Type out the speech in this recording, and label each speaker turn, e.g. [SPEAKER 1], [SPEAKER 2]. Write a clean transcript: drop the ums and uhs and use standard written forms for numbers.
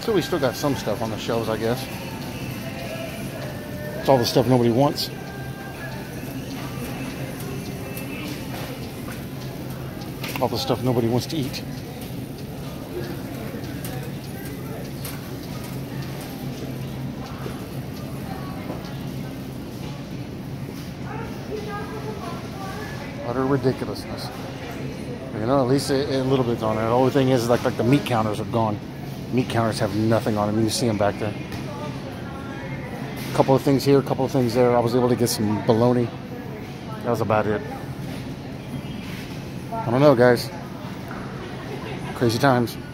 [SPEAKER 1] So we still got some stuff on the shelves, I guess. It's all the stuff nobody wants. All the stuff nobody wants to eat. Utter ridiculousness. You know, at least a little bit's on there. The only thing is, like the meat counters are gone. Meat counters have nothing on them. You see them back there. A couple of things here, a couple of things there. I was able to get some bologna. That was about it. I don't know, guys. Crazy times.